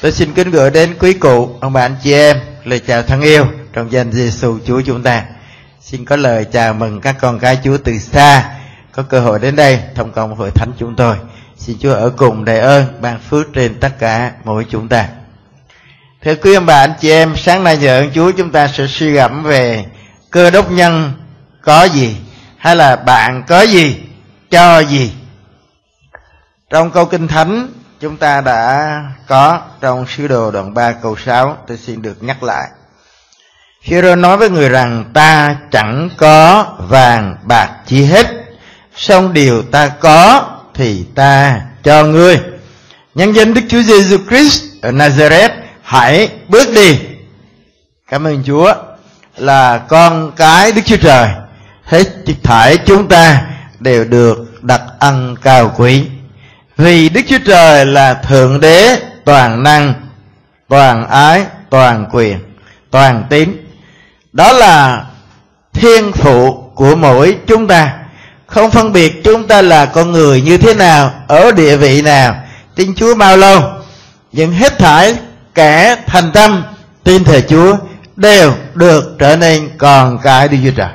Tôi xin kính gửi đến quý cụ, ông bà anh chị em lời chào thân yêu trong danh Giêsu Chúa chúng ta. Xin có lời chào mừng các con cái Chúa từ xa có cơ hội đến đây thông công hội thánh chúng tôi. Xin Chúa ở cùng đầy ơn ban phước trên tất cả mỗi chúng ta. Thưa quý ông bà anh chị em, sáng nay nhờ ơn Chúa chúng ta sẽ suy gẫm về Cơ Đốc nhân có gì, hay là bạn có gì, cho gì. Trong câu Kinh Thánh chúng ta đã có trong Sứ Đồ đoạn 3 câu 6, tôi xin được nhắc lại. Phêrô nói với người rằng: ta chẳng có vàng bạc chi hết, song điều ta có thì ta cho ngươi. Nhân danh Đức Chúa Giêsu Christ ở Nazareth, hãy bước đi. Cảm ơn Chúa là con cái Đức Chúa Trời. Hết thảy chúng ta đều được đặt ân cao quý. Vì Đức Chúa Trời là Thượng Đế toàn năng, toàn ái, toàn quyền, toàn tín. Đó là thiên phụ của mỗi chúng ta, không phân biệt chúng ta là con người như thế nào, ở địa vị nào, tin Chúa bao lâu. Nhưng hết thảy kẻ thành tâm tin thờ Chúa đều được trở nên con cái Đức Chúa Trời.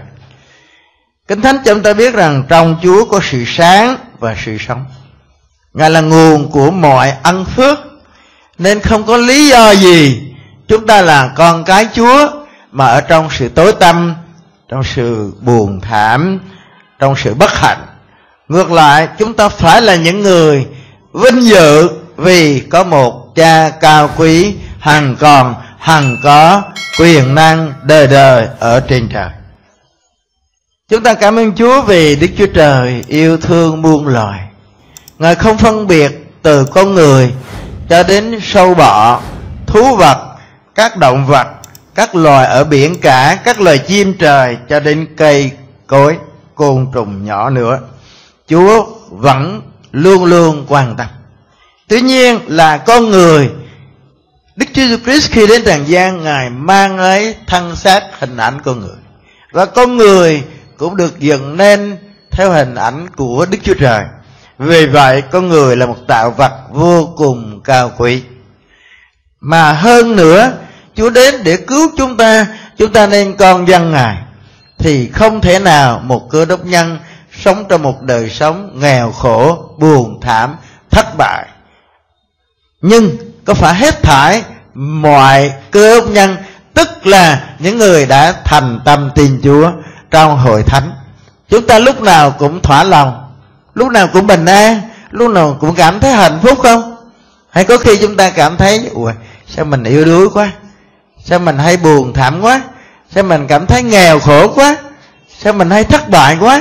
Kinh Thánh cho chúng ta biết rằng trong Chúa có sự sáng và sự sống. Ngài là nguồn của mọi ân phước, nên không có lý do gì chúng ta là con cái Chúa mà ở trong sự tối tăm, trong sự buồn thảm, trong sự bất hạnh. Ngược lại, chúng ta phải là những người vinh dự vì có một Cha cao quý, hằng còn, hằng có, quyền năng đời đời ở trên trời. Chúng ta cảm ơn Chúa vì Đức Chúa Trời yêu thương muôn loài. Ngài không phân biệt từ con người cho đến sâu bọ, thú vật, các động vật, các loài ở biển cả, các loài chim trời, cho đến cây cối, côn trùng nhỏ nữa. Chúa vẫn luôn luôn quan tâm. Tuy nhiên là con người, Đức Chúa Jesus Christ khi đến trần gian, Ngài mang lấy thân xác hình ảnh con người. Và con người cũng được dựng nên theo hình ảnh của Đức Chúa Trời. Vì vậy con người là một tạo vật vô cùng cao quý. Mà hơn nữa, Chúa đến để cứu chúng ta nên con dân Ngài. Thì không thể nào một Cơ Đốc nhân sống trong một đời sống nghèo khổ, buồn thảm, thất bại. Nhưng có phải hết thảy mọi Cơ Đốc nhân, tức là những người đã thành tâm tin Chúa trong hội thánh, chúng ta lúc nào cũng thỏa lòng, lúc nào cũng bình an, lúc nào cũng cảm thấy hạnh phúc không? Hay có khi chúng ta cảm thấy: ủa, sao mình yếu đuối quá, sao mình hay buồn thảm quá, sao mình cảm thấy nghèo khổ quá, sao mình hay thất bại quá?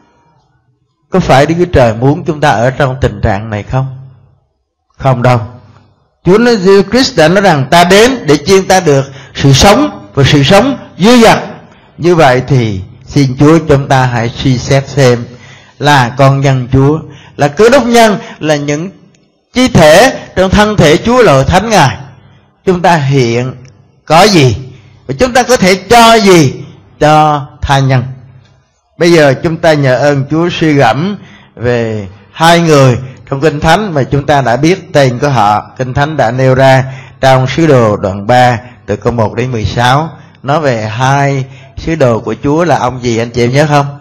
Có phải Đức Chúa Trời muốn chúng ta ở trong tình trạng này không? Không đâu. Chúa Giêsu Christ đã nói rằng ta đến để chiên ta được sự sống và sự sống dư dật. Như vậy thì xin Chúa chúng ta hãy suy xét xem, là con dân Chúa, là Cơ Đốc nhân, là những chi thể trong thân thể Chúa là hội thánh Ngài. Chúng ta hiện có gì và chúng ta có thể cho gì cho tha nhân. Bây giờ chúng ta nhờ ơn Chúa suy gẫm về hai người trong Kinh Thánh mà chúng ta đã biết tên của họ. Kinh Thánh đã nêu ra trong Sứ Đồ đoạn 3 từ câu 1 đến 16, nói về hai sứ đồ của Chúa là ông gì anh chị em nhớ không?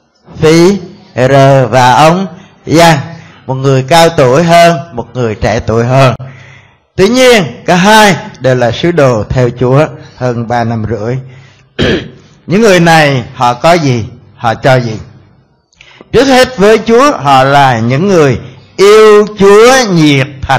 Phi-e-rơ và ông Giăng. Một người cao tuổi hơn, một người trẻ tuổi hơn. Tuy nhiên cả hai đều là sứ đồ theo Chúa hơn 3 năm rưỡi. Những người này họ có gì, họ cho gì? Trước hết với Chúa, họ là những người yêu Chúa nhiệt thành,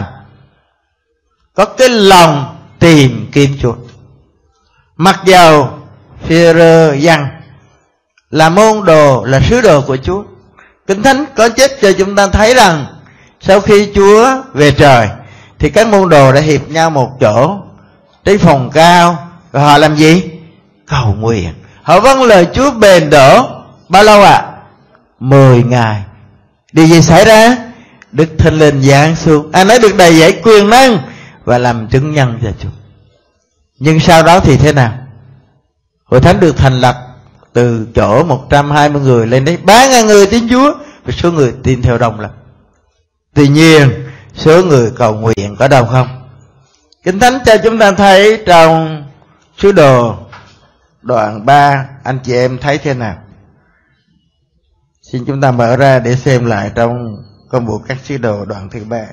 có cái lòng tìm kiếm Chúa. Mặc dầu Phi-e-rơ, Giăng là môn đồ, là sứ đồ của Chúa, Kinh Thánh có chép cho chúng ta thấy rằng sau khi Chúa về trời thì các môn đồ đã hiệp nhau một chỗ trên phòng cao. Và họ làm gì? Cầu nguyện. Họ vâng lời Chúa bền đổ. Bao lâu ạ? 10 ngày. Điều gì xảy ra? Đức Thánh Linh giáng xuống, ai nấy được đầy dẫy quyền năng và làm chứng nhân cho Chúa. Nhưng sau đó thì thế nào? Hội thánh được thành lập từ chỗ 120 người lên đến 3.000 người tin Chúa, và số người tin theo đông lắm. Tuy nhiên số người cầu nguyện có đông không? Kinh Thánh cho chúng ta thấy trong Sứ Đồ đoạn 3, anh chị em thấy thế nào? Xin chúng ta mở ra để xem lại trong Công vụ các Sứ Đồ đoạn thứ 3.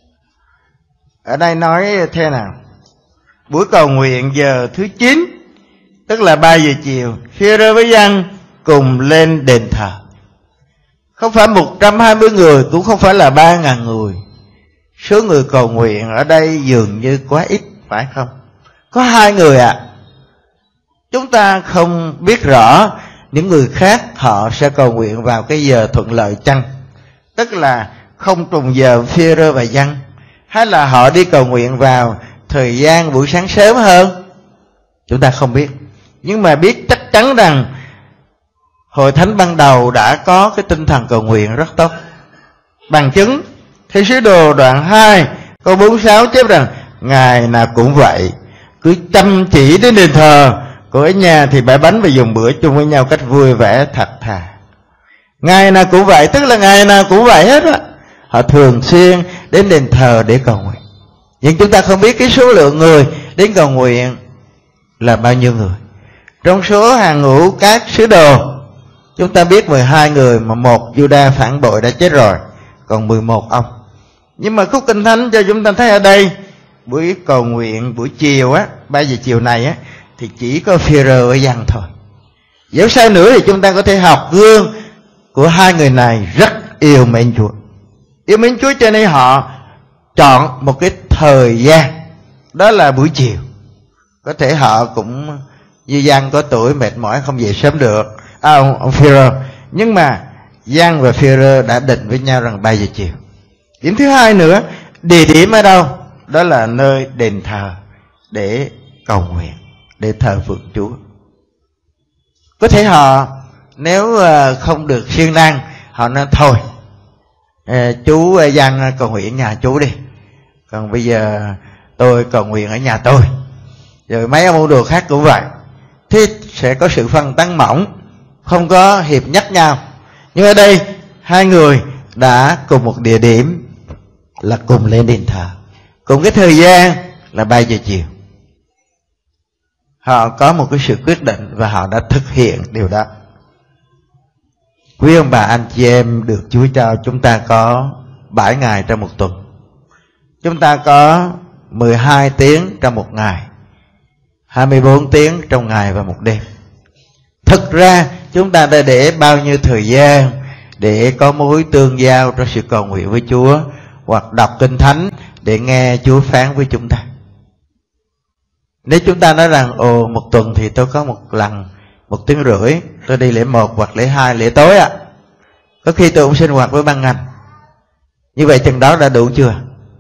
Ở đây nói thế nào? Buổi cầu nguyện giờ thứ 9, tức là 3 giờ chiều, Phi-e-rơ với Giăng cùng lên đền thờ. Không phải 120 người, cũng không phải là 3.000 người. Số người cầu nguyện ở đây dường như quá ít, phải không? Có 2 người ạ. Chúng ta không biết rõ những người khác họ sẽ cầu nguyện vào cái giờ thuận lợi chăng? Tức là không trùng giờ Phi-e-rơ và Giăng, hay là họ đi cầu nguyện vào thời gian buổi sáng sớm hơn? Chúng ta không biết. Nhưng mà biết chắc chắn rằng Hội Thánh ban đầu đã có cái tinh thần cầu nguyện rất tốt. Bằng chứng Thi Sứ Đồ đoạn 2 câu 46 chép rằng: ngày nào cũng vậy, cứ chăm chỉ đến đền thờ, còn ở nhà thì bãi bánh và dùng bữa chung với nhau cách vui vẻ thật thà. Ngày nào cũng vậy, tức là ngày nào cũng vậy hết á. Họ thường xuyên đến đền thờ để cầu nguyện. Nhưng chúng ta không biết cái số lượng người đến cầu nguyện là bao nhiêu người. Trong số hàng ngũ các sứ đồ, chúng ta biết 12 người, mà một Juda phản bội đã chết rồi, còn 11 ông. Nhưng mà khúc Kinh Thánh cho chúng ta thấy ở đây, buổi cầu nguyện buổi chiều á, 3 giờ chiều này á, thì chỉ có Phi-e-rơ với Giăng thôi. Dẫu sao nữa thì chúng ta có thể học gương của 2 người này rất yêu mến Chúa. Yêu mến Chúa cho nên họ chọn một cái thời gian, đó là buổi chiều. Có thể họ cũng như Giăng có tuổi mệt mỏi không về sớm được, ông Phi-e-rơ. Nhưng mà Giăng và Phi-e-rơ đã định với nhau rằng 3 giờ chiều. Điểm thứ hai nữa, địa điểm ở đâu? Đó là nơi đền thờ để cầu nguyện, để thờ phượng Chúa. Có thể họ nếu không được siêng năng, họ nói thôi, chú Giăng cầu nguyện ở nhà chú đi, còn bây giờ tôi cầu nguyện ở nhà tôi. Rồi mấy ông môn đồ khác cũng vậy. Thế sẽ có sự phân tán mỏng, không có hiệp nhắc nhau. Nhưng ở đây 2 người đã cùng một địa điểm, là cùng lên đền thờ, cùng cái thời gian là 3 giờ chiều. Họ có một cái sự quyết định và họ đã thực hiện điều đó. Quý ông bà anh chị em được Chúa cho, chúng ta có 7 ngày trong một tuần. Chúng ta có 12 tiếng trong một ngày, 24 tiếng trong ngày và một đêm. Thực ra chúng ta đã để bao nhiêu thời gian để có mối tương giao trong sự cầu nguyện với Chúa, hoặc đọc Kinh Thánh để nghe Chúa phán với chúng ta. Nếu chúng ta nói rằng một tuần thì tôi có một lần 1 tiếng rưỡi, tôi đi lễ 1 hoặc lễ 2, lễ tối ạ. Có khi tôi cũng sinh hoạt với ban ngành. Như vậy chừng đó đã đủ chưa?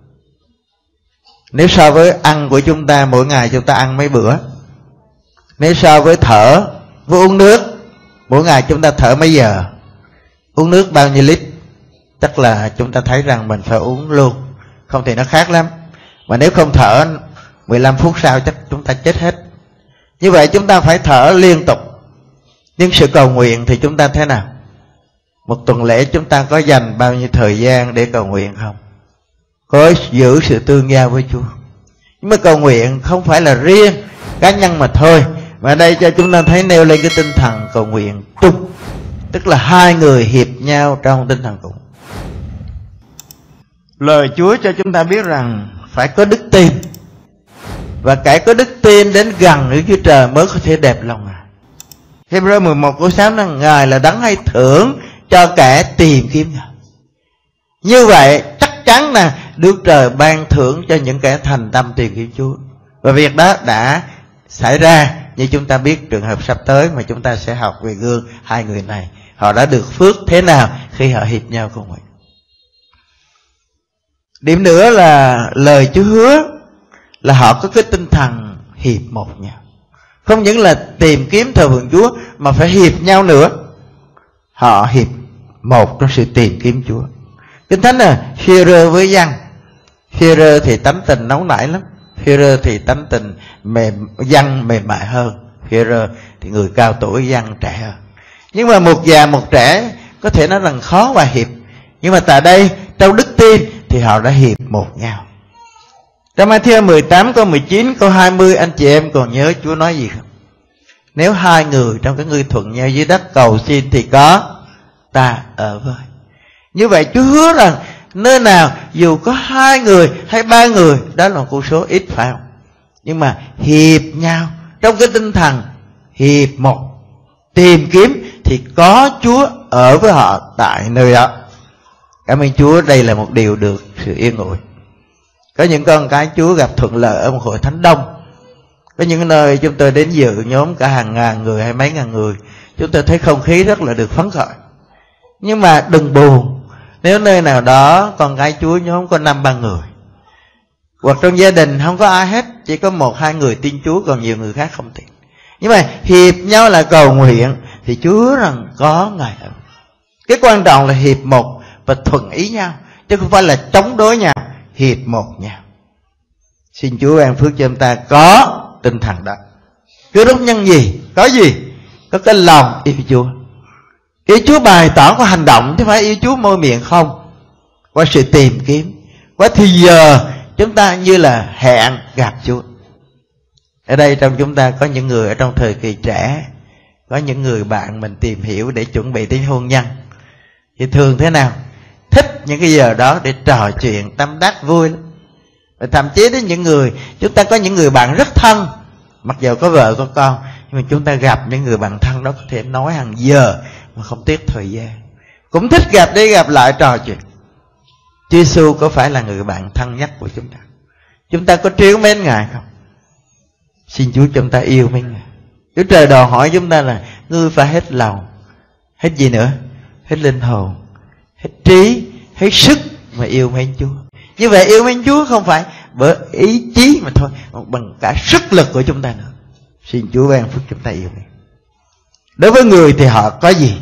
Nếu so với ăn của chúng ta, mỗi ngày chúng ta ăn mấy bữa. Nếu so với thở, với uống nước, mỗi ngày chúng ta thở mấy giờ, uống nước bao nhiêu lít, chắc là chúng ta thấy rằng mình phải uống luôn, không thì nó khác lắm. Mà nếu không thở 15 phút sau chắc chúng ta chết hết. Như vậy chúng ta phải thở liên tục. Nhưng sự cầu nguyện thì chúng ta thế nào? Một tuần lễ chúng ta có dành bao nhiêu thời gian để cầu nguyện không? Có giữ sự tương giao với Chúa. Nhưng mà cầu nguyện không phải là riêng cá nhân mà thôi, mà đây cho chúng ta thấy nêu lên cái tinh thần cầu nguyện chung, tức là 2 người hiệp nhau trong tinh thần cùng. Lời Chúa cho chúng ta biết rằng phải có đức tin, và kẻ có đức tin đến gần Đức Chúa Trời mới có thể đẹp lòng Ngài. Hebrew 11 câu 6 nói Ngài là đấng hay thưởng cho kẻ tìm kiếm Ngài. Như vậy chắc chắn là Đức Trời ban thưởng cho những kẻ thành tâm tìm kiếm Chúa. Và việc đó đã xảy ra, như chúng ta biết trường hợp sắp tới mà chúng ta sẽ học về gương 2 người này. Họ đã được phước thế nào khi họ hiệp nhau cùng mình. Điểm nữa là lời Chúa hứa là họ có cái tinh thần hiệp một nhau. Không những là tìm kiếm thờ phượng Chúa mà phải hiệp nhau nữa. Họ hiệp một trong sự tìm kiếm Chúa. Kinh Thánh là Phi-e-rơ với Giăng. Phi-e-rơ thì tánh tình nóng nảy lắm. Phi-e-rơ thì tánh tình Giăng mềm mại hơn. Phi-e-rơ thì người cao tuổi, Giăng trẻ hơn. Nhưng mà một già một trẻ có thể nói rằng khó hòa hiệp. Nhưng mà tại đây trong đức tin thì họ đã hiệp một nhau. Trong Matthew 18 câu 19 câu 20, anh chị em còn nhớ Chúa nói gì không? Nếu hai người trong cái ngươi thuận nhau dưới đất cầu xin thì có ta ở với. Như vậy Chúa hứa rằng nơi nào dù có 2 người hay 3 người, đó là một con số ít phải không? Nhưng mà hiệp nhau trong cái tinh thần hiệp một, tìm kiếm thì có Chúa ở với họ tại nơi đó. Cảm ơn Chúa, đây là một điều được sự yên ủi. Có những con cái Chúa gặp thuận lợi ở một hội thánh đông. Có những nơi chúng tôi đến dự nhóm cả hàng ngàn người hay mấy ngàn người, chúng tôi thấy không khí rất là được phấn khởi. Nhưng mà đừng buồn nếu nơi nào đó con cái Chúa nhóm có 5-3 người, hoặc trong gia đình không có ai hết, chỉ có 1-2 người tin Chúa, còn nhiều người khác không tin. Nhưng mà hiệp nhau là cầu nguyện thì Chúa hứa rằng có Ngài ở. Cái quan trọng là hiệp một và thuận ý nhau, chứ không phải là chống đối nhau, hiệp một nhau. Xin Chúa ban phước cho chúng ta có tinh thần đó. Cứ đốc nhân gì? Có gì? Có cái lòng yêu Chúa. Yêu Chúa bày tỏ qua hành động, chứ không phải yêu Chúa môi miệng không. Qua sự tìm kiếm, qua thì giờ chúng ta như là hẹn gặp Chúa. Ở đây trong chúng ta có những người ở trong thời kỳ trẻ, có những người bạn mình tìm hiểu để chuẩn bị đến hôn nhân. Thì thường thế nào? Thích những cái giờ đó để trò chuyện tâm đắc vui lắm. Và thậm chí đến những người, chúng ta có những người bạn rất thân, mặc dù có vợ có con, nhưng mà chúng ta gặp những người bạn thân đó có thể nói hàng giờ mà không tiếc thời gian. Cũng thích gặp đi gặp lại trò chuyện. Chúa Giêsu có phải là người bạn thân nhất của chúng ta? Chúng ta có trìu mến Ngài không? Xin Chúa chúng ta yêu mến Ngài. Chúa Trời đòi hỏi chúng ta là ngươi phải hết lòng, hết gì nữa? Hết linh hồn, hết trí, hết sức mà yêu mến Chúa. Như vậy yêu mến Chúa không phải bởi ý chí mà thôi, mà bằng cả sức lực của chúng ta nữa. Xin Chúa ban phước chúng ta yêu mến. Đối với người thì họ có gì?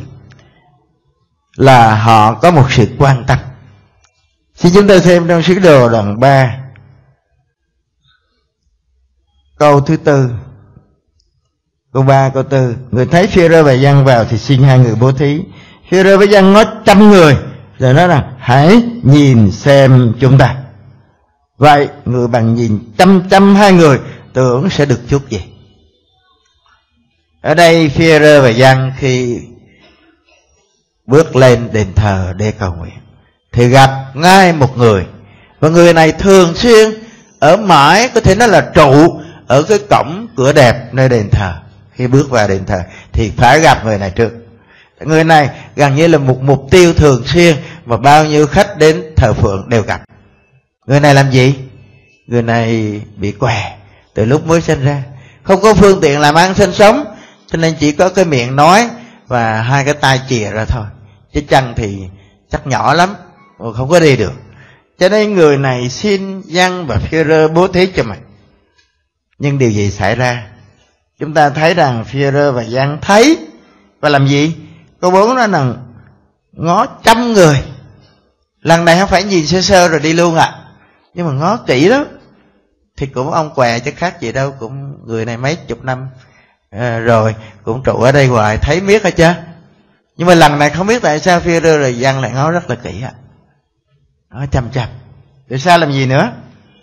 Là họ có một sự quan tâm. Xin chúng ta xem trong Sứ Đồ đoạn 3 câu thứ 4, câu 3 câu 4. Người thấy Phi-e-rơ và Giăng vào thì xin 2 người bố thí. Phi-e-rơ với Giăng nói 100 người, rồi nói là hãy nhìn xem chúng ta. Vậy người bằng nhìn 100 người tưởng sẽ được chút gì? Ở đây Phi-e-rơ và Giăng khi bước lên đền thờ để cầu nguyện thì gặp ngay một người, và người này thường xuyên ở mãi, có thể nói là trụ ở cái cổng cửa đẹp nơi đền thờ. Khi bước vào đền thờ thì phải gặp người này trước. Người này gần như là một mục tiêu thường xuyên mà bao nhiêu khách đến thờ phượng đều gặp. Người này làm gì? Người này bị què từ lúc mới sinh ra, không có phương tiện làm ăn sinh sống, cho nên chỉ có cái miệng nói và 2 cái tay chìa ra thôi, chứ chân thì chắc nhỏ lắm, không có đi được. Cho nên người này xin Giăng và Phi-e-rơ bố thí cho mình. Nhưng điều gì xảy ra? Chúng ta thấy rằng Phi-e-rơ và Giăng thấy và làm gì? Câu 4 nói rằng ngó 100 người. Lần này không phải nhìn sơ sơ rồi đi luôn ạ, nhưng mà ngó kỹ lắm. Thì cũng ông què chứ khác gì đâu, cũng người này mấy chục năm rồi cũng trụ ở đây hoài, thấy biết hết chứ. Nhưng mà lần này không biết tại sao Phi-e-rơ rồi Giăng lại ngó rất là kỹ ạ. Ngó chăm. Tại sao làm gì nữa?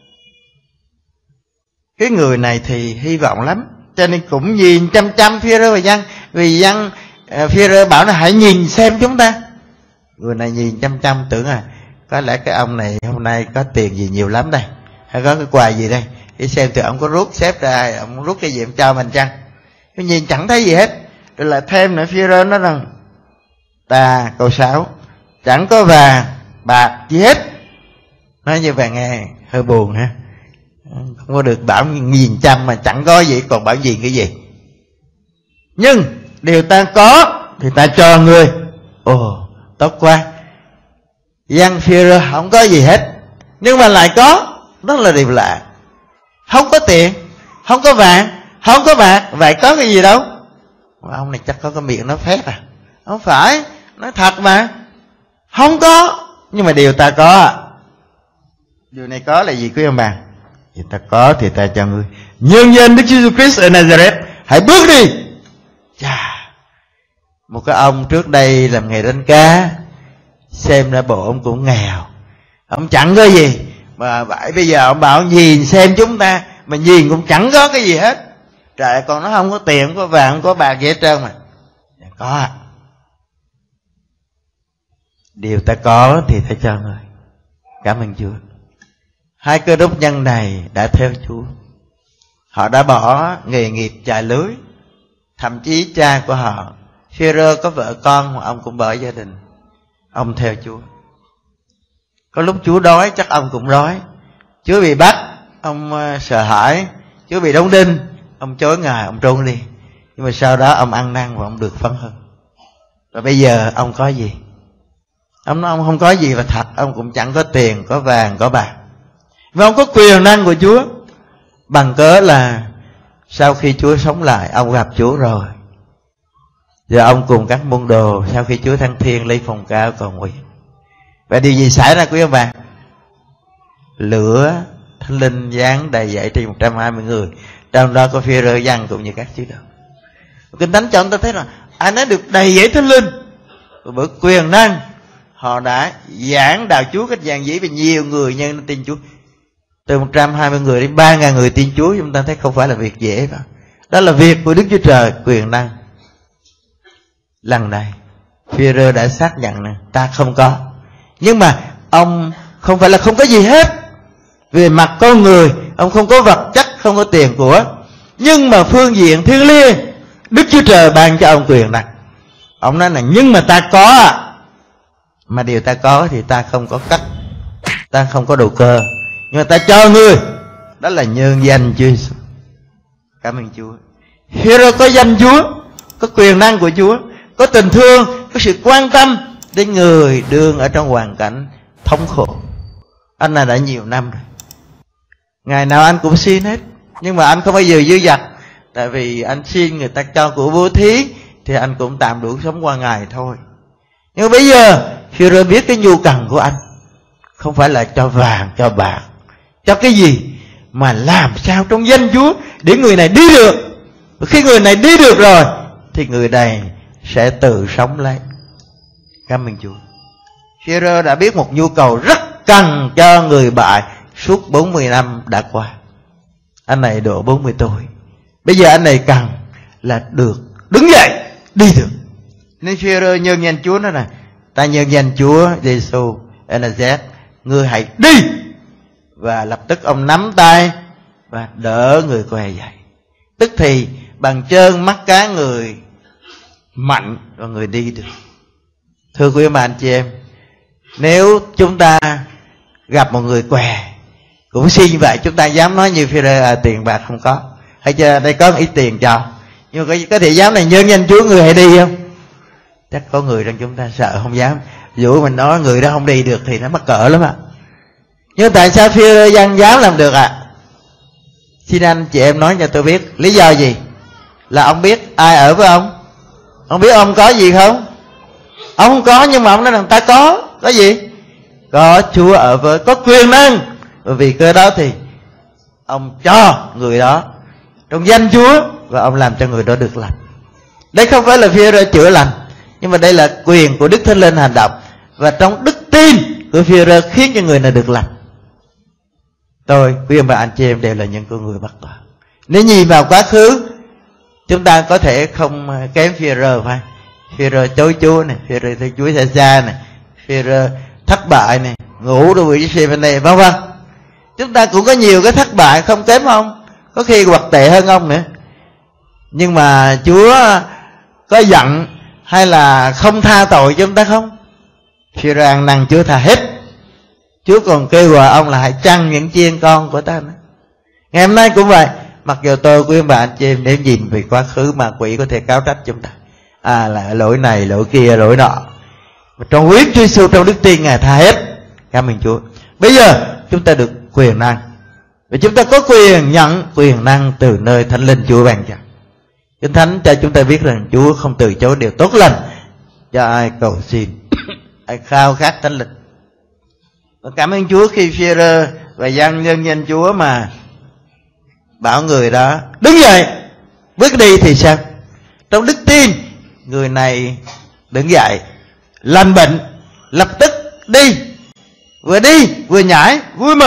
Cái người này thì hy vọng lắm, cho nên cũng nhìn chăm Phi-e-rơ và Giăng. Vì Giăng Phi-e-rơ bảo là hãy nhìn xem chúng ta. Người này nhìn chăm tưởng có lẽ cái ông này hôm nay có tiền gì nhiều lắm đây, hay có cái quà gì đây, để xem từ ông có rút xếp ra, ông rút cái gì ông cho mình chăng. Tôi nhìn chẳng thấy gì hết. Rồi lại thêm nữa, Phi-e-rơ nói rằng ta, câu 6, chẳng có vàng bạc gì hết. Nói như vậy nghe hơi buồn ha. Không có được bảo nhìn chăm mà chẳng có gì, còn bảo gì cái gì. Nhưng điều ta có thì ta cho người. Ồ, tốt quá. Giăng Phi-e-rơ không có gì hết, nhưng mà lại có. Đó là điều lạ. Không có tiền, không có vàng, không có bạc, vậy có cái gì đâu. Ông này chắc có cái miệng nói phép à? Không phải, nói thật mà. Không có, nhưng mà điều ta có. Điều này có là gì quý ông bà? Điều ta có thì ta cho ngươi. Nhân danh Đức Jesus Christ ở Nazareth, hãy bước đi. Chà, một cái ông trước đây làm nghề đánh cá, xem ra bộ ông cũng nghèo, ông chẳng có gì, Mà vậy bây giờ ông bảo nhìn xem chúng ta, mà nhìn cũng chẳng có cái gì hết. Trời, còn nó không có tiền, không có vàng, không có bạc gì hết trơn mà. Có ạ. Điều ta có thì ta cho người. Cảm ơn Chúa. Hai cơ đốc nhân này đã theo Chúa. Họ đã bỏ nghề nghiệp chài lưới. Thậm chí cha của họ, Phêrô có vợ con mà ông cũng bỏ gia đình. Ông theo Chúa. Có lúc Chúa đói chắc ông cũng đói. Chúa bị bắt, ông sợ hãi. Chúa bị đóng đinh, ông chối Ngài, ông trốn đi. Nhưng mà sau đó ông ăn năn và ông được phấn hơn. Và bây giờ ông có gì? Ông nói ông không có gì, và thật ông cũng chẳng có tiền, có vàng, có bạc. Và ông có quyền năng của Chúa. Bằng cớ là sau khi Chúa sống lại, ông gặp Chúa rồi. Giờ ông cùng các môn đồ sau khi Chúa thăng thiên lấy phòng cao cầu nguyện. Và điều gì xảy ra quý ông bà? Lửa Thánh Linh giáng đầy dậy trên 120 người. Trong đó có Phêrô, Giăng cũng như các sứ đồ. Kinh Thánh cho chúng ta thấy là ai nấy được đầy dẫy Thánh Linh. Và bởi quyền năng họ đã giảng đạo Chúa cách dàn dĩ, và nhiều người nhân tin Chúa. Từ 120 người đến 3.000 người tin Chúa. Chúng ta thấy không phải là việc dễ đâu. Đó là việc của Đức Chúa Trời, quyền năng. Lần này Phêrô đã xác nhận là ta không có. Nhưng mà ông không phải là không có gì hết. Về mặt con người, ông không có vật chất, không có tiền của. Nhưng mà phương diện thiêng liêng, Đức Chúa Trời ban cho ông quyền năng. Ông nói là nhưng mà ta có à. Mà điều ta có thì ta không có cắt, ta không có đầu cơ, nhưng mà ta cho ngươi. Đó là nhân danh Chúa Giêsu. Cảm ơn Chúa. Phêrô có danh Chúa, có quyền năng của Chúa, có tình thương, có sự quan tâm đến người đương ở trong hoàn cảnh thống khổ. Anh này đã nhiều năm rồi, ngày nào anh cũng xin hết, nhưng mà anh không bao giờ dư dật. Tại vì anh xin người ta cho của bố thí thì anh cũng tạm đủ sống qua ngày thôi. Nhưng bây giờ Phêrô biết cái nhu cầu của anh không phải là cho vàng, cho bạc, cho cái gì, mà làm sao trong danh Chúa để người này đi được. Và khi người này đi được rồi thì người này sẽ tự sống lấy. Cảm ơn Chúa. Phêrô đã biết một nhu cầu rất cần cho người bại suốt 40 năm đã qua. Anh này độ 40 tuổi. Bây giờ anh này cần là được đứng dậy, đi được. Nên Phêrô nhân danh Chúa nói này: ta nhân danh Chúa Giêsu Nazareth, ngươi hãy đi. Và lập tức ông nắm tay và đỡ người què dậy. Tức thì bằng trơn mắt cá người mạnh và người đi được. Thưa quý bà anh chị em, nếu chúng ta gặp một người què cũng xin như vậy, chúng ta dám nói như Phêrô tiền bạc không có, hay chưa, đây có một ít tiền cho, nhưng mà có thể dám này nhân danh Chúa người hãy đi không? Chắc có người trong chúng ta sợ không dám. Dù mình nói người đó không đi được thì nó mắc cỡ lắm ạ. Nhưng tại sao Phêrô Giăng dám làm được ạ? Xin anh chị em nói cho tôi biết lý do gì. Là ông biết ai ở với ông. Ông biết ông có gì không? Ông không có, nhưng mà ông nói rằng ta có gì? Có Chúa ở với, có quyền năng. Bởi vì cơ đó thì ông cho người đó trong danh Chúa, và ông làm cho người đó được lành. Đây không phải là Phêrô chữa lành, nhưng mà đây là quyền của Đức Thánh Linh hành động. Và trong đức tin của Phêrô khiến cho người này được lành. Tôi, quý ông bà anh chị em đều là những con người bất toàn. Nếu nhìn vào quá khứ, chúng ta có thể không kém Phêrô phải. Phêrô chối Chúa này, Phêrô thấy Chúa xa xa này, Phêrô thất bại này, ngủ đối với Giê-phê-nê, vân vân. Chúng ta cũng có nhiều cái thất bại không kém ông, có khi hoặc tệ hơn ông nữa. Nhưng mà Chúa có giận hay là không tha tội cho chúng ta không? Phêrô ăn năn Chúa tha hết. Chúa còn kêu gọi ông là hãy chăn những chiên con của ta nữa. Ngày hôm nay cũng vậy. Mặc dù tôi quý bà anh chị em nếu nhìn về quá khứ mà quỷ có thể cáo trách chúng ta, là lỗi này, lỗi kia, lỗi nọ, mà trong huyết Chúa Giêsu, trong đức tin Ngài tha hết. Cảm ơn Chúa. Bây giờ chúng ta được quyền năng, và chúng ta có quyền nhận quyền năng từ nơi Thánh Linh Chúa ban cho. Kinh Thánh cho chúng ta biết rằng Chúa không từ chối điều tốt lành cho ai cầu xin, ai khao khát Thánh Linh. Và cảm ơn Chúa khi Phêrô và Giăng nhân danh Chúa mà bảo người đó đứng dậy bước đi thì sao? Trong đức tin, người này đứng dậy lành bệnh, lập tức đi vừa nhảy vui mừng.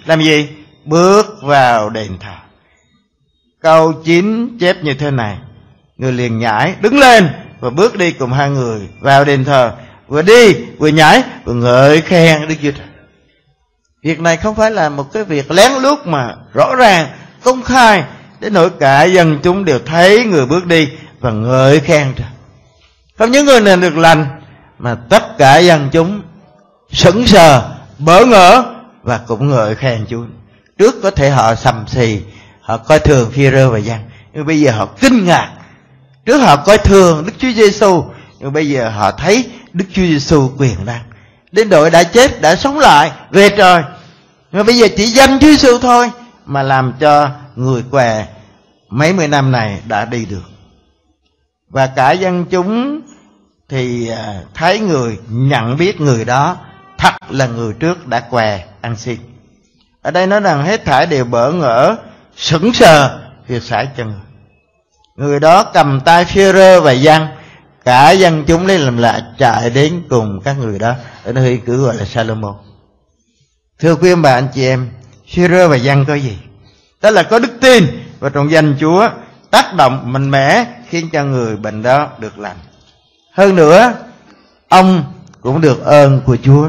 làm gì? Bước vào đền thờ. Câu 9 chép như thế này: người liền nhảy đứng lên và bước đi cùng hai người vào đền thờ, vừa đi vừa nhảy vừa ngợi khen Đức Chúa Trời. Việc này không phải là một cái việc lén lút mà rõ ràng, công khai, đến nỗi cả dân chúng đều thấy người bước đi và ngợi khen Trời. Không những người này được lành, mà tất cả dân chúng sững sờ, bỡ ngỡ và cũng ngợi khen Chúa. Trước có thể họ sầm xì, họ coi thường Phi-e-rơ và Giăng, nhưng bây giờ họ kinh ngạc. Trước họ coi thường Đức Chúa Giêsu, nhưng bây giờ họ thấy Đức Chúa Giêsu quyền năng, đến đội đã chết đã sống lại về trời. Nhưng bây giờ chỉ danh Chúa Giêsu thôi mà làm cho người què mấy mươi năm này đã đi được. Và cả dân chúng thì thấy người, nhận biết người đó thật là người trước đã què ăn xin. Ở đây nói rằng hết thảy đều bỡ ngỡ, sững sờ việc xảy cho người. Người đó cầm tay Phi-e-rơ và Giăng, cả dân chúng lấy làm lạ chạy đến cùng các người đó ở nơi cứ gọi là Sa-lô-môn. Thưa quý ông bà anh chị em, Phi-e-rơ và Giăng có gì? Đó là có đức tin và trong danh Chúa tác động mạnh mẽ khiến cho người bệnh đó được lành. Hơn nữa, ông cũng được ơn của Chúa.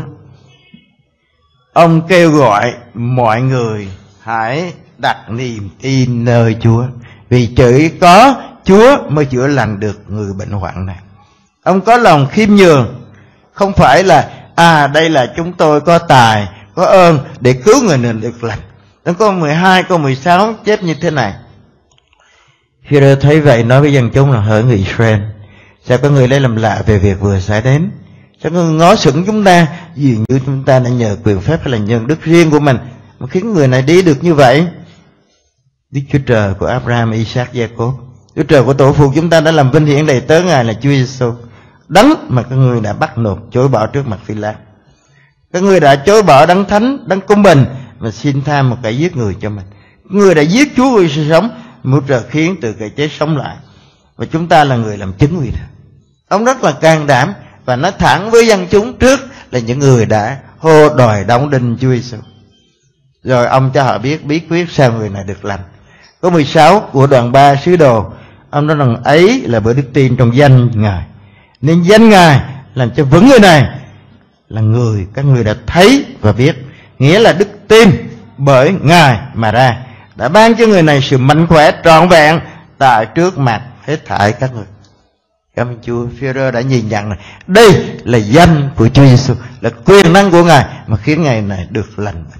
Ông kêu gọi mọi người hãy đặt niềm tin nơi Chúa, vì chỉ có Chúa mới chữa lành được người bệnh hoạn này. Ông có lòng khiêm nhường, không phải là đây là chúng tôi có tài, có ơn để cứu người này được lành. Trong câu 12, câu 16 chép như thế này: Phi-e-rơ thấy vậy nói với dân chúng là: hỡi người Israel, sao có người lấy làm lạ về việc vừa xảy đến? Sao có người ngó sững chúng ta, dường như chúng ta đã nhờ quyền phép hay là nhân đức riêng của mình mà khiến người này đi được như vậy? Đức Chúa Trời của Abraham, Isaac, Jacob, Chúa Trời của tổ phụ chúng ta đã làm vinh hiển đầy tớ Ngài là Chúa Giêsu, đấng mà các ngươi đã bắt nộp chối bỏ trước mặt Phi-lát. Các ngươi đã chối bỏ đấng thánh, đấng công bình và xin tha một kẻ giết người cho mình. Các ngươi đã giết Chúa của sự sống, Chúa Trời khiến từ kẻ chết sống lại, và chúng ta là người làm chứng vì đó. Ông rất là can đảm và nói thẳng với dân chúng trước là những người đã hô đòi đóng đinh Chúa Giêsu. Rồi ông cho họ biết bí quyết sao người này được lành. Câu 16 của đoạn 3 sứ đồ, ông nói rằng ấy là bởi đức tin trong danh Ngài, nên danh Ngài làm cho vững người này là người các người đã thấy và biết. Nghĩa là đức tin bởi Ngài mà ra đã ban cho người này sự mạnh khỏe trọn vẹn tại trước mặt hết thảy các người. Cảm ơn Chúa. Phi-e-rơ đã nhìn nhận này, đây là danh của Chúa Giêsu, là quyền năng của Ngài mà khiến Ngài này được lành bệnh.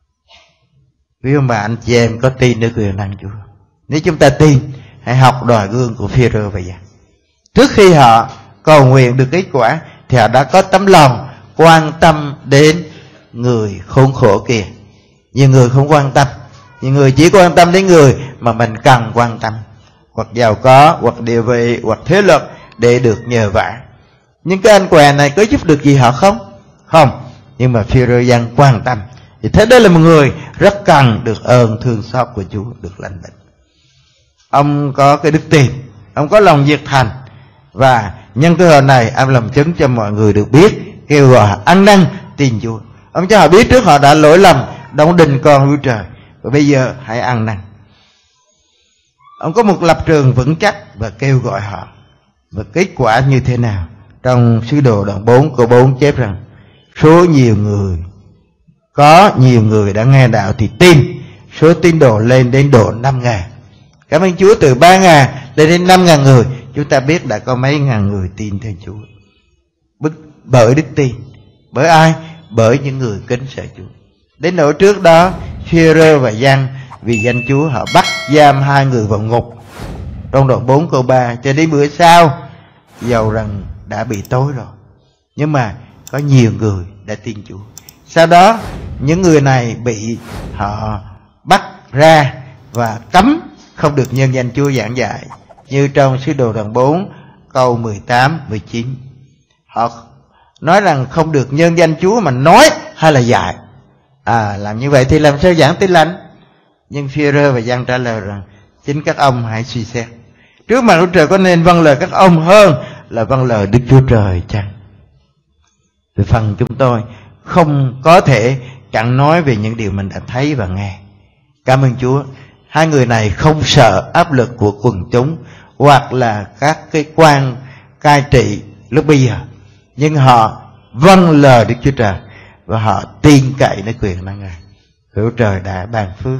Quý ông bà anh chị em có tin nơi quyền năng Chúa? Nếu chúng ta tin, hãy học đòi gương của Phi-e-rơ và Giăng. Trước khi họ cầu nguyện được kết quả thì họ đã có tấm lòng quan tâm đến người khốn khổ kia. Nhiều người không quan tâm, nhiều người chỉ quan tâm đến người mà mình cần quan tâm, hoặc giàu có, hoặc địa vị, hoặc thế lực để được nhờ vả. Nhưng cái anh què này có giúp được gì họ không? Không. Nhưng mà Phi-e-rơ Giăng quan tâm, thì thế đây là một người rất cần được ơn thương xót của Chúa, được lành bệnh. Ông có cái đức tin, ông có lòng nhiệt thành, và nhân cơ hội này ông làm chứng cho mọi người được biết, kêu gọi ăn năn tin Chúa. Ông cho họ biết trước họ đã lỗi lầm, đóng đinh con Chúa Trời, và bây giờ hãy ăn năn. Ông có một lập trường vững chắc và kêu gọi họ. Và kết quả như thế nào? Trong sứ đồ đoạn 4 câu 4 chép rằng: có nhiều người đã nghe đạo thì tin, số tín đồ lên đến độ 5.000. Cảm ơn Chúa, từ 3.000 lên đến 5.000 người. Chúng ta biết đã có mấy ngàn người tin theo Chúa bởi đức tin. Bởi ai? Bởi những người kính sợ Chúa. Đến nỗi trước đó, Phi-e-rơ và Giăng vì danh Chúa họ bắt giam hai người vào ngục. Trong đoạn 4 câu 3 cho đến bữa sau, dầu rằng đã bị tối rồi, nhưng mà có nhiều người đã tin Chúa. Sau đó những người này bị họ bắt ra và cấm không được nhân danh Chúa giảng dạy, như trong sứ đồ đoạn 4 câu 18, 19. Họ nói rằng không được nhân danh Chúa mà nói hay là dạy. Làm như vậy thì làm sao giảng tin lành? Nhưng Phi-e-rơ và Giăng trả lời rằng chính các ông hãy suy xét. Trước mặt Đức Trời có nên vâng lời các ông hơn là vâng lời Đức Chúa Trời chăng? Về phần chúng tôi không có thể chẳng nói về những điều mình đã thấy và nghe. Cảm ơn Chúa. Hai người này không sợ áp lực của quần chúng hoặc là các cái quan cai trị lúc bây giờ, nhưng họ vâng lời Đức Chúa Trời và họ tin cậy nơi quyền năng Ngài. Hữu trời đã ban phước.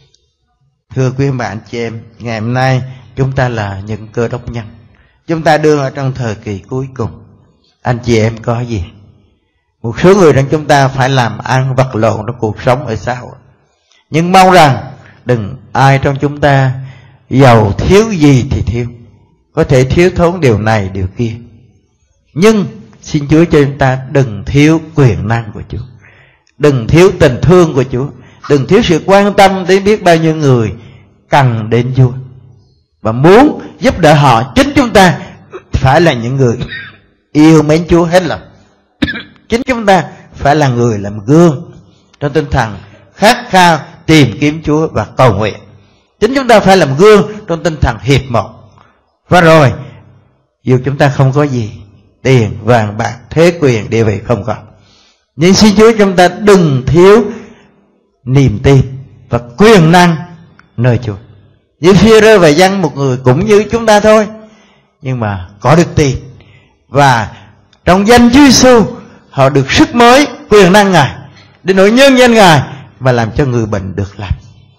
Thưa quý bạn chị em, ngày hôm nay chúng ta là những cơ đốc nhân. Chúng ta đương ở trong thời kỳ cuối cùng. Anh chị em có gì? Một số người trong chúng ta phải làm ăn vật lộn trong cuộc sống ở xã hội. Nhưng mong rằng đừng ai trong chúng ta giàu thiếu gì thì thiếu. Có thể thiếu thốn điều này điều kia. Nhưng xin Chúa cho chúng ta đừng thiếu quyền năng của Chúa. Đừng thiếu tình thương của Chúa. Đừng thiếu sự quan tâm đến biết bao nhiêu người cần đến Chúa và muốn giúp đỡ họ. Chính chúng ta phải là những người yêu mến Chúa hết lòng. Chính chúng ta phải là người làm gương trong tinh thần khát khao tìm kiếm Chúa và cầu nguyện. Chính chúng ta phải làm gương trong tinh thần hiệp một. Và rồi, dù chúng ta không có gì, tiền, vàng, bạc, thế quyền, địa vị không có, nhưng xin Chúa chúng ta đừng thiếu niềm tin và quyền năng nơi Chúa. Như Phi-e-rơ và Giăng, một người cũng như chúng ta thôi, nhưng mà có được tin và trong danh Chúa Giêsu họ được sức mới, quyền năng Ngài để nổi nhân danh Ngài và làm cho người bệnh được lành.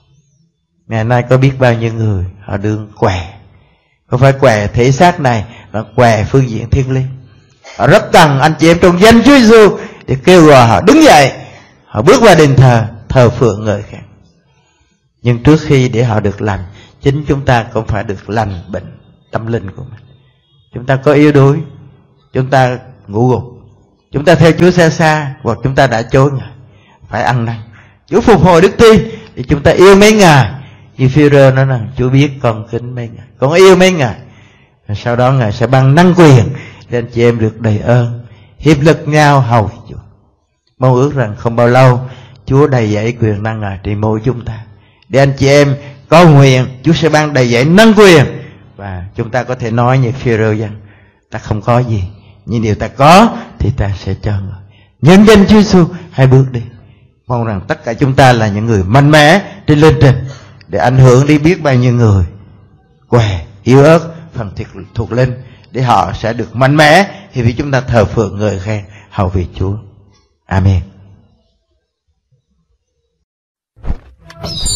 Ngày nay có biết bao nhiêu người họ đương què, không phải què thể xác này mà què phương diện thiên liêng. Họ rất cần anh chị em trong danh Chúa Giêsu để kêu gọi họ đứng dậy, họ bước vào đền thờ, thờ phượng người khác. Nhưng trước khi để họ được lành, chính chúng ta cũng phải được lành bệnh tâm linh của mình. Chúng ta có yếu đuối, chúng ta ngủ gục, chúng ta theo Chúa xa xa, hoặc chúng ta đã chối Ngài, phải ăn năn. Chúa phục hồi đức tin thì chúng ta yêu mến Ngài. Như Phi-e-rơ nói rằng Chúa biết con kính mến Ngài, con yêu mến Ngài. Và sau đó Ngài sẽ ban năng quyền để anh chị em được đầy ơn, hiệp lực nhau hầu Chúa. Mong ước rằng không bao lâu Chúa đầy dẫy quyền năng Ngài trên mỗi chúng ta, để anh chị em cầu nguyện Chúa sẽ ban đầy dẫy năng quyền, và chúng ta có thể nói như Phi-e-rơ rằng ta không có gì, nhưng điều ta có thì ta sẽ cho người. Nhân danh Chúa Giêsu hãy bước đi. Mong rằng tất cả chúng ta là những người mạnh mẽ trên lên trình để ảnh hưởng đi biết bao nhiêu người què, yếu ớt, phần thuộc linh, để họ sẽ được mạnh mẽ thì vì chúng ta thờ phượng người khác hầu vì Chúa. Amen.